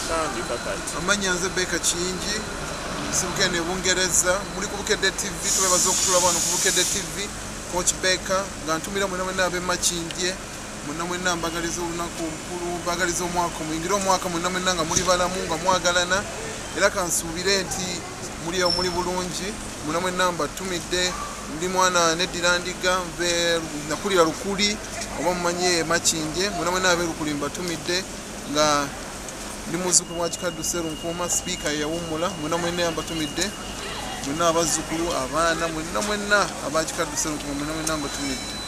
amanya nze Beka Kiyingi sibukene Bungereza muri ku Bukedde TV twebaza okutulaba wano ku Bukedde TV Coach Beka nga ntumira mwenna abe Makindye mwenna mbagaliza olunaku lukulu mbagaliza omwaka muyingira omwaka mwenna nga muli balamu nga mwagalana era kansuubire nti muli bulungi mwenna mbatumidde ndi mwana Neddira Ndiga nve nakulira Lukuli oba mumanye Makindye mwenna abe Lukuli mbatumidde nga ndi muzzukulu wa Kikaddu Sserunkuuma speaker yawummula mwenna mbatumidde mwenna abazzukulu abaana mwenna aba Kikaddu Sserunkuuma mwenna mbatumidde